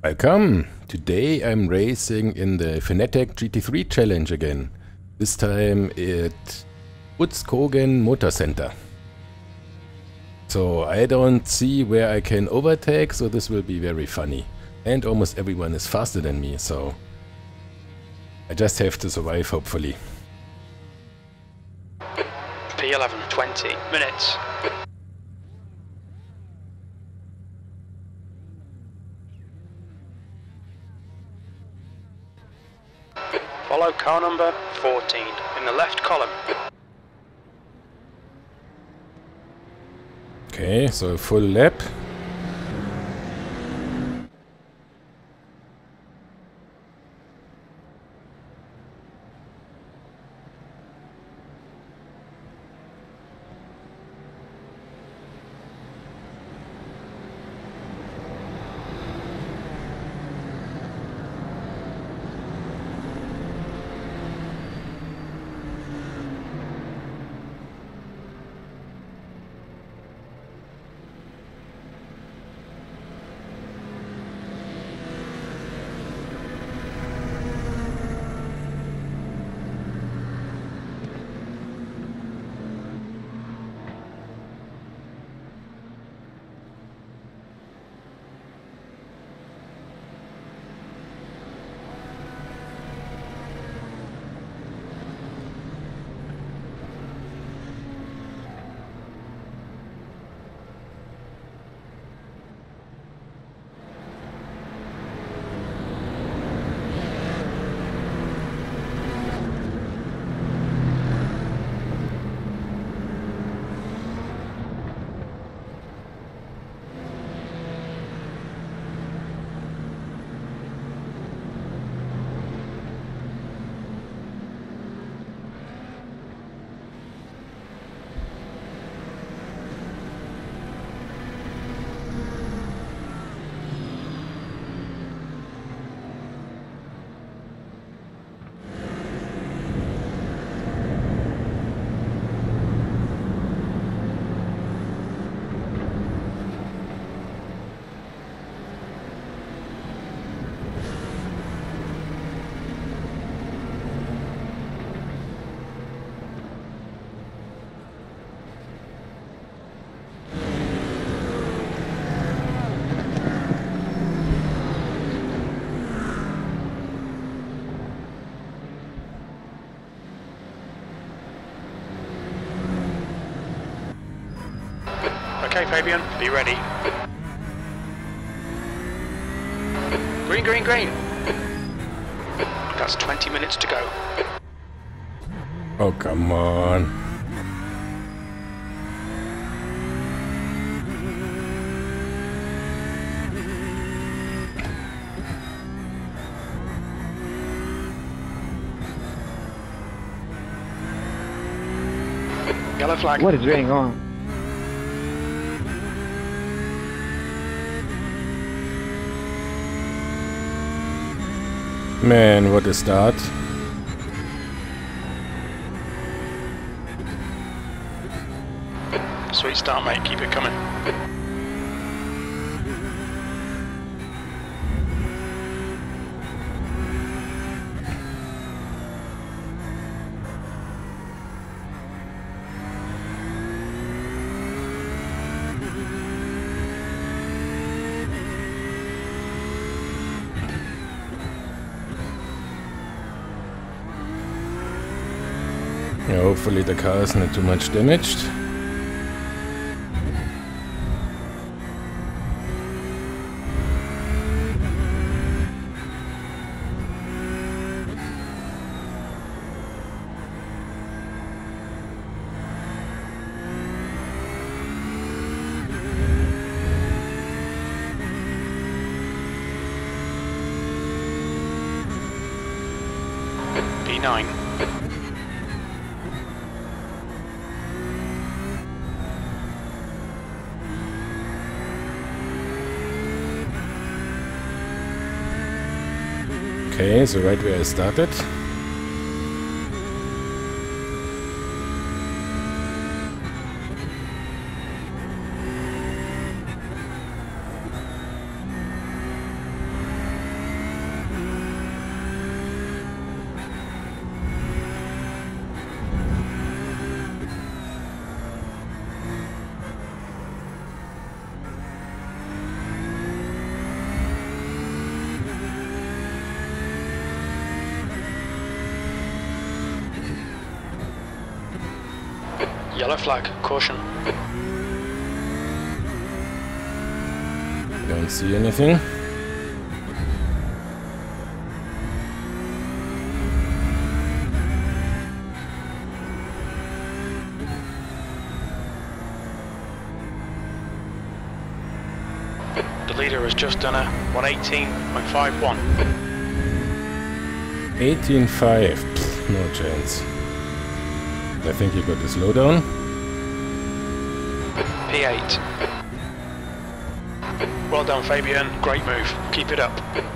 Welcome! Today I'm racing in the Fanatec GT3 challenge again. This time at Rudskogen Motorsenter. So I don't see where I can overtake, so this will be very funny. And almost everyone is faster than me, so I just have to survive, hopefully. P11, 20 minutes. Follow car number 14 in the left column. Okay, so a full lap. Okay, Fabian, be ready. Green, green, green. That's 20 minutes to go. Oh, come on. Yellow flag. What is going on? Man, what a start. Sweet start, mate. Keep it coming. Yeah, hopefully the car is not too much damaged. P9. Okay, so right where I started. Yellow flag, caution. Don't see anything. The leader has just done a 118.51. 18.5. No chance. I think he got the slowdown. P8. Well done, Fabian. Great move. Keep it up.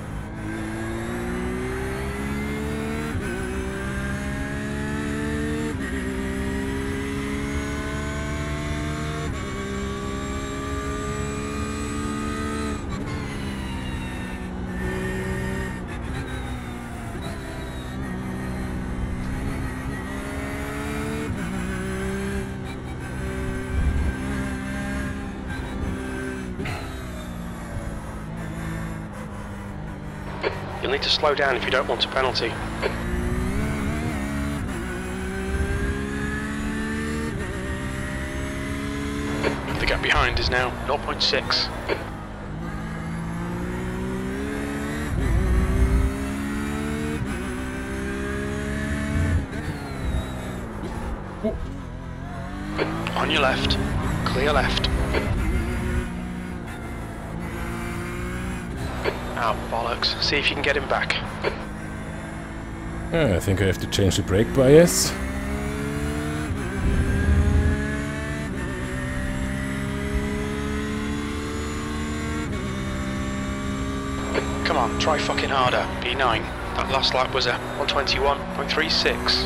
You'll need to slow down if you don't want a penalty. The gap behind is now 0.6. On your left, clear left. Oh, bollocks. See if you can get him back. I think I have to change the brake bias. Come on, try fucking harder. P9. That last lap was a 121.36.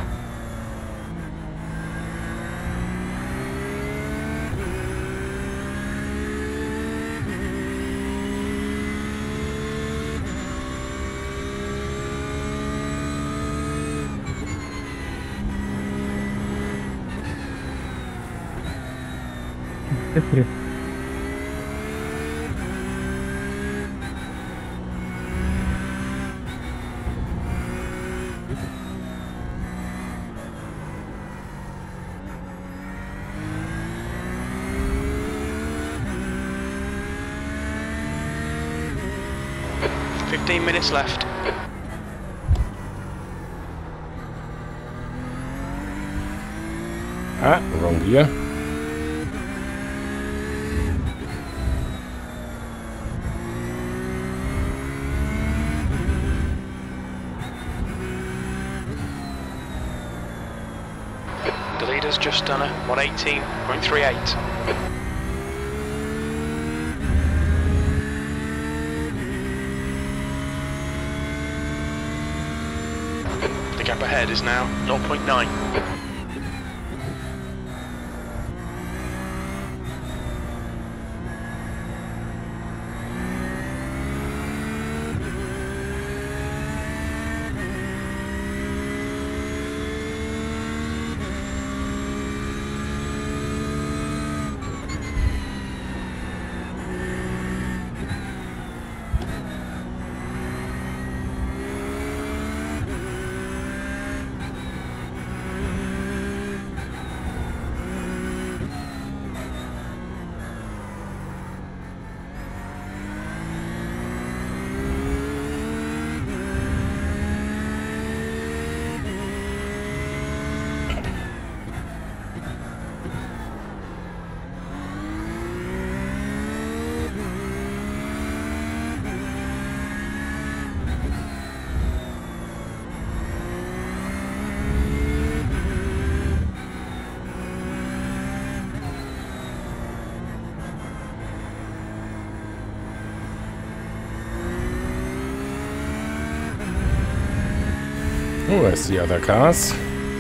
F3. Minutes left. Ah, wrong gear. The leader's just done a 118.38. The gap ahead is now 0.9. Oh, I see other cars.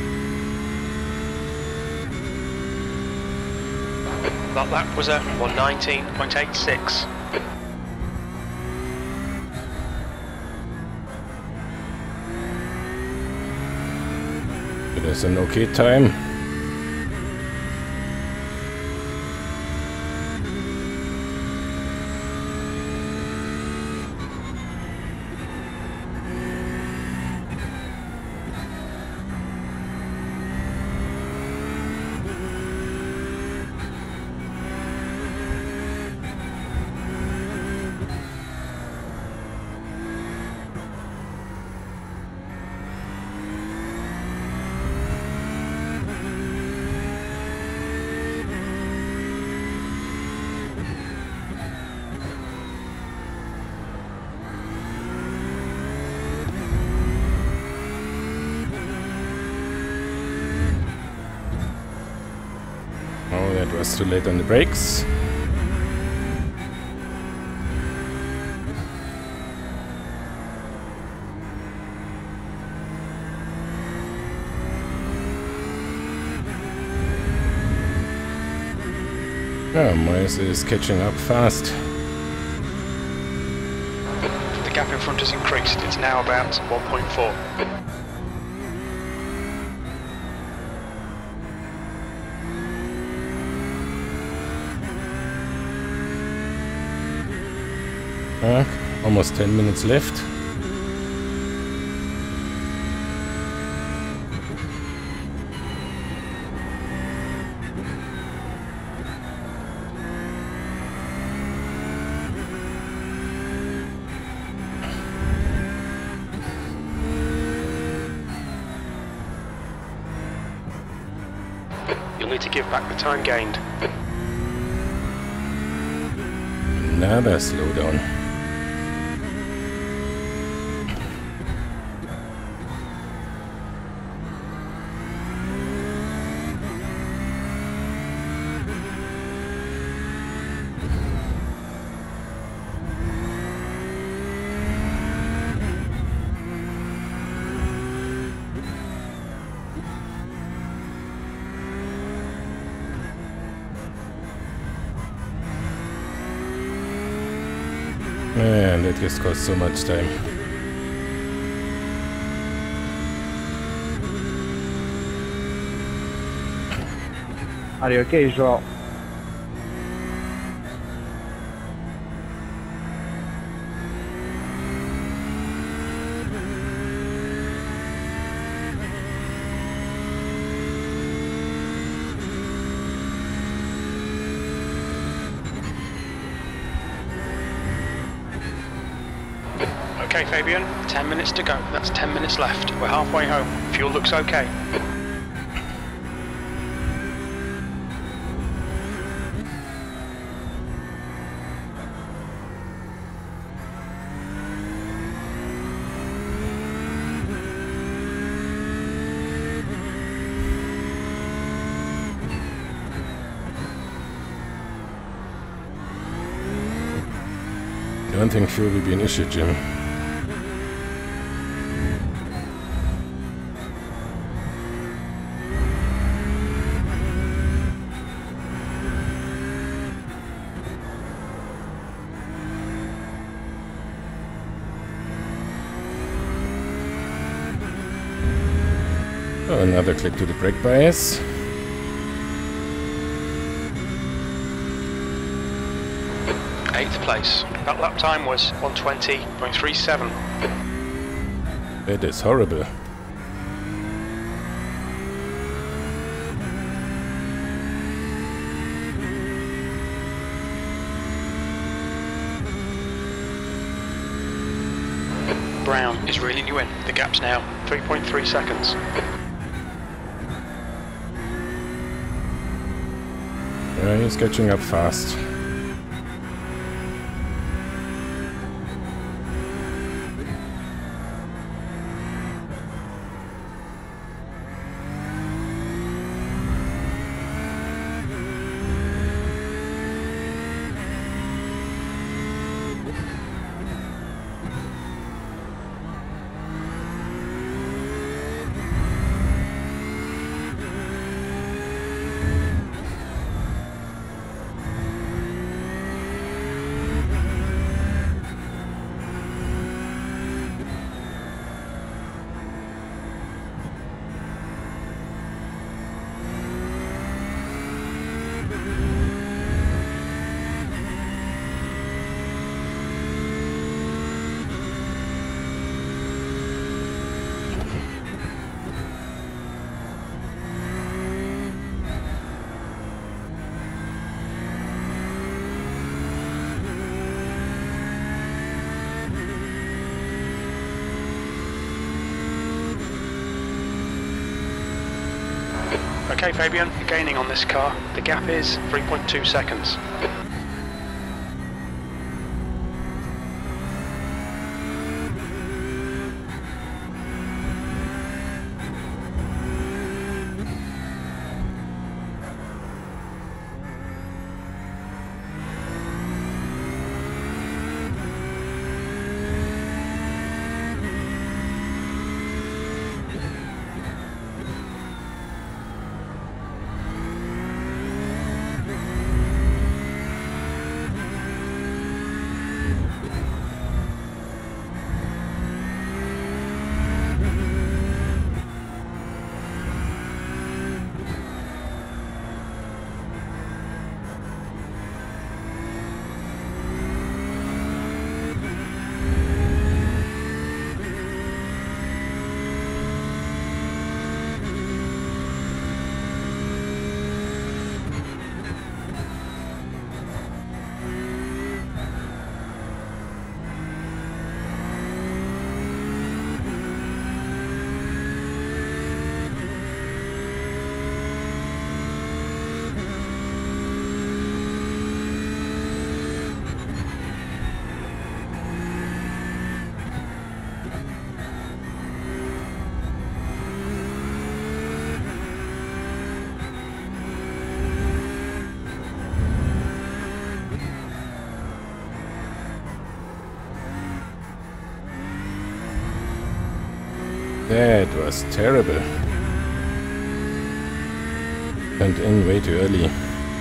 That lap was a 119.86. It is an okay time. Oh, that was too late on the brakes. Oh, Myers is catching up fast. The gap in front has increased. It's now about 1.4. Almost 10 minutes left. You'll need to give back the time gained. Another slowdown. Man, that just cost so much time. Are you okay, Joel? Okay, Fabian, 10 minutes to go. That's 10 minutes left. We're halfway home. Fuel looks okay. I don't think fuel will be an issue, Jim. Oh, another click to the brake bias. Eighth place. That lap time was 1:20.37. That is horrible. Brown is reeling you in. The gap's now 3.3 seconds. Yeah, he's catching up fast. Okay, Fabian, you're gaining on this car. The gap is 3.2 seconds. That was terrible. Turned in way too early.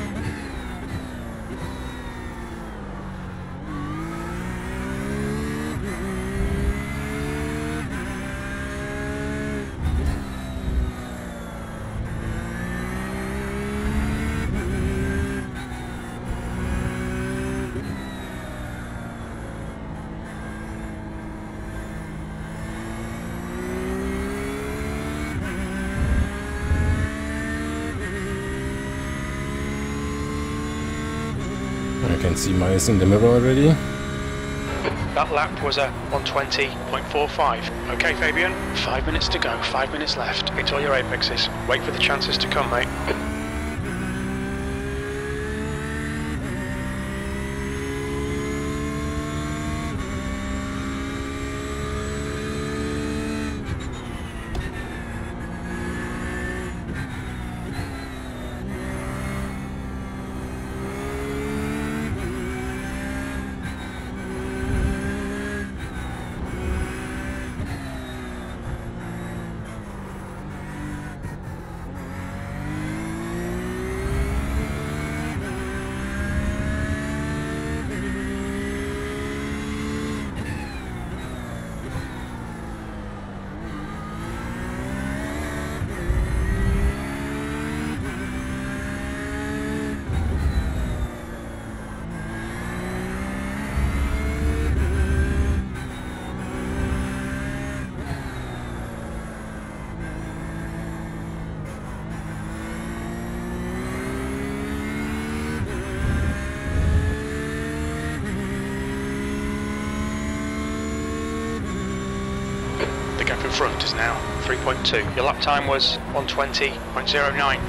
I can see Myers in the mirror already. That lap was a 120.45. Okay, Fabian, 5 minutes to go, 5 minutes left. Hit all your apexes. Wait for the chances to come, mate. The gap in front is now 3.2. Your lap time was 120.09.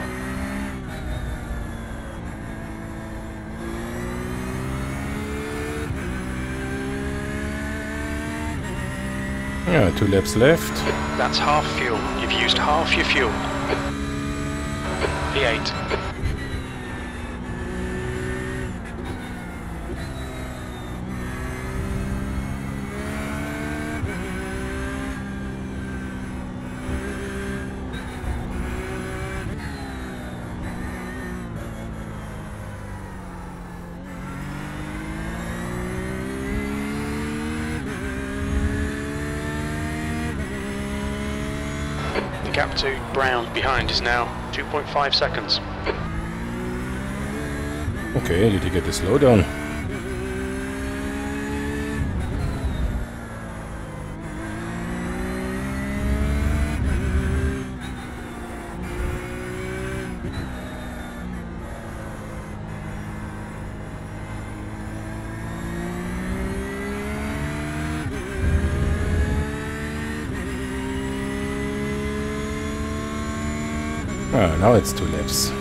Yeah, 2 laps left. That's half fuel. You've used half your fuel. V8. The gap to Brown behind is now 2.5 seconds. Okay, did you get the slowdown? Ah, now it's 2 laps.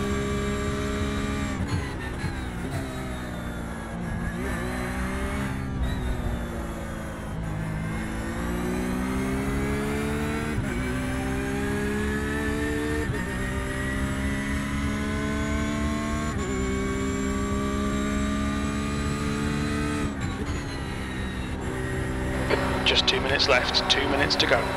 Just 2 minutes left, 2 minutes to go.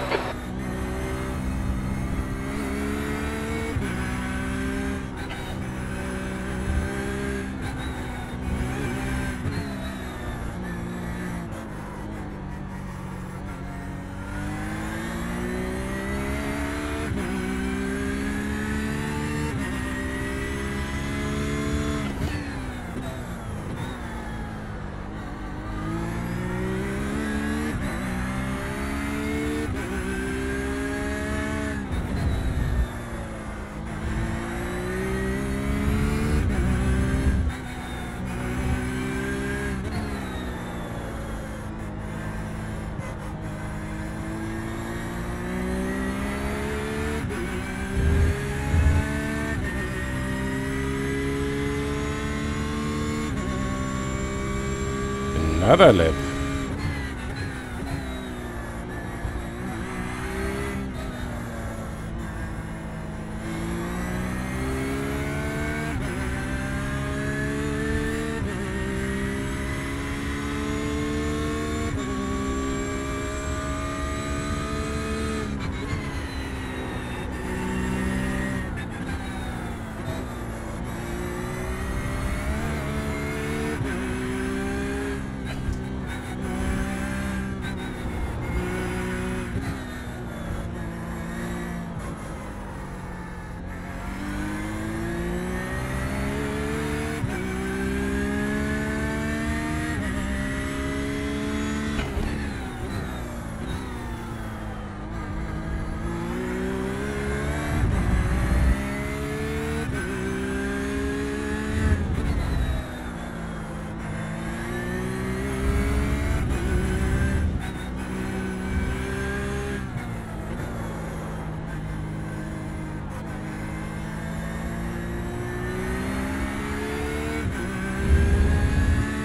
Another lap.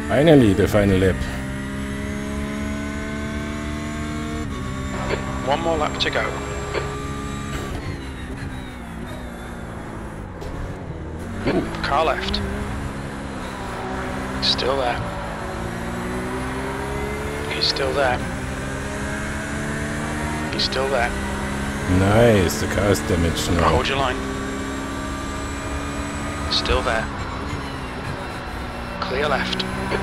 Finally, the final lap. One more lap to go. Ooh, car left. Still there. He's still there. He's still there. Nice, the car is damaged now. Hold your line. Still there. Clear left.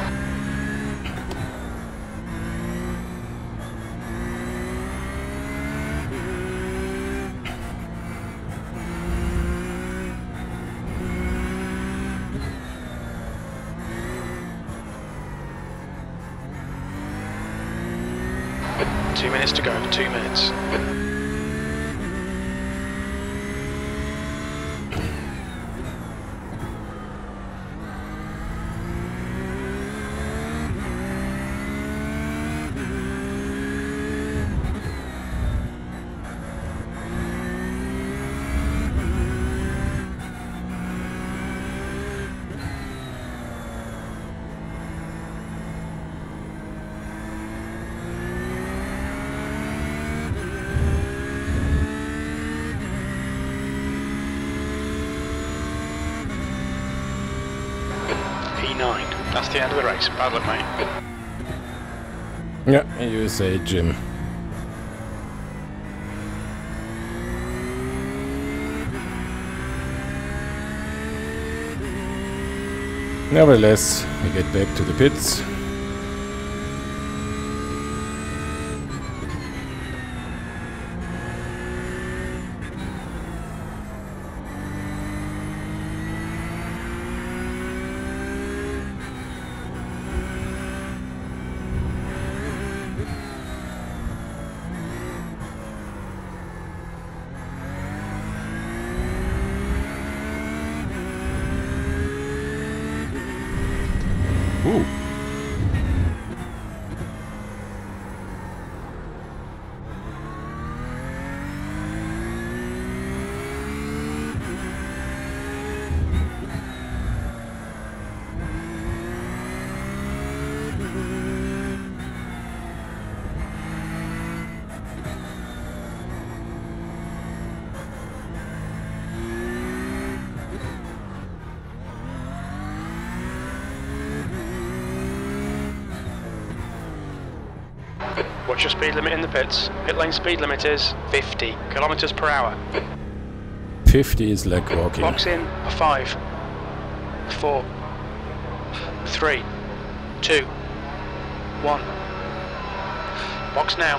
Two minutes to go, 2 minutes. P9. That's the end of the race. Bad luck, mate. Yeah, you say, Jim. Nevertheless, we get back to the pits. Ooh. What's your speed limit in the pits? Pit lane speed limit is 50 kilometers per hour. 50 is like walking. Box in a 5, 4, 3, 2, 1. Box now.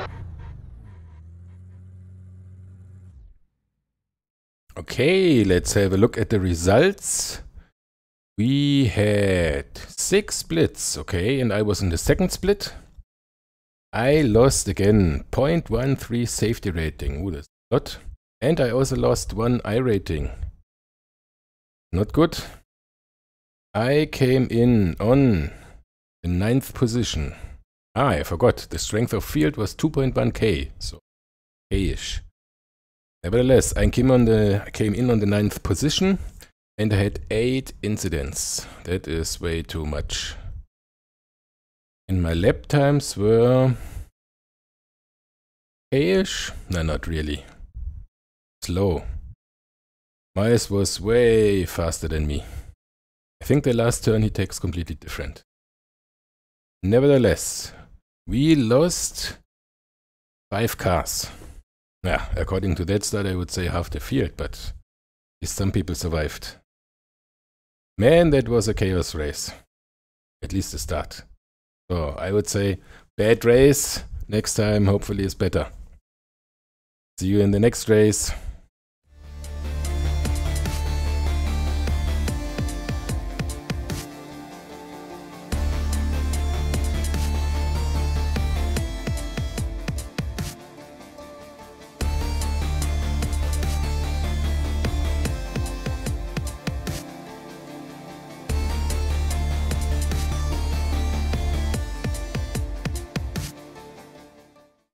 Okay, let's have a look at the results. We had 6 splits, okay, and I was in the second split. I lost again 0.13 safety rating. Ooh, that's a lot. And I also lost 1 iRating. Not good. I came in on the 9th position. Ah, I forgot. The strength of field was 2.1k. So, K-ish. Nevertheless, I came in on the 9th position. And I had 8 incidents. That is way too much. And my lap times were K-ish? No, not really. Slow. Miles was way faster than me. I think the last turn he takes completely different. Nevertheless, we lost 5 cars. Yeah, according to that stat I would say half the field, but at least some people survived. Man, that was a chaos race. At least the start. So I would say bad race. Next time hopefully is better. See you in the next race.